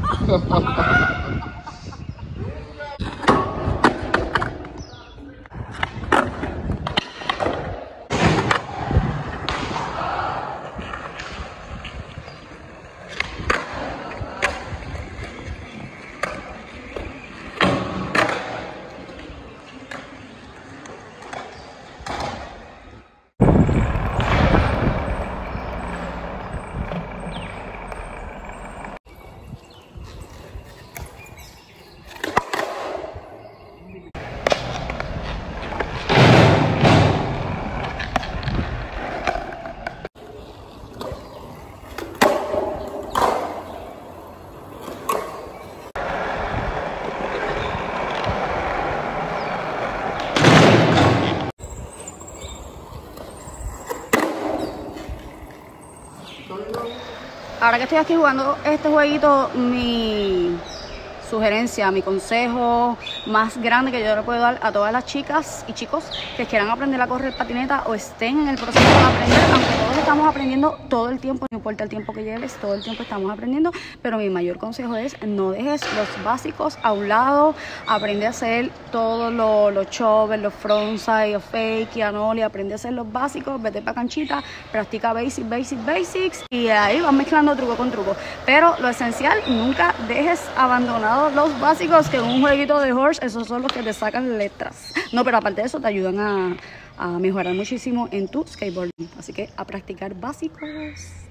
Ahora que estoy aquí jugando este jueguito, mi sugerencia, mi consejo más grande que yo le puedo dar a todas las chicas y chicos que quieran aprender a correr patineta o estén en el proceso de aprender, aunque todos estamos aprendiendo todo el tiempo, no importa el tiempo que lleves, todo el tiempo estamos aprendiendo, pero mi mayor consejo es no dejes los básicos a un lado, aprende a hacer todos los chovers, los frontside, los fake y anoli, aprende a hacer los básicos, vete pa' canchita, practica basics y ahí vas mezclando truco con truco, pero lo esencial, nunca dejes abandonados los básicos, que en un jueguito de horse esos son los que te sacan letras. No, pero aparte de eso te ayudan a mejorar muchísimo en tu skateboarding. Así que a practicar básicos.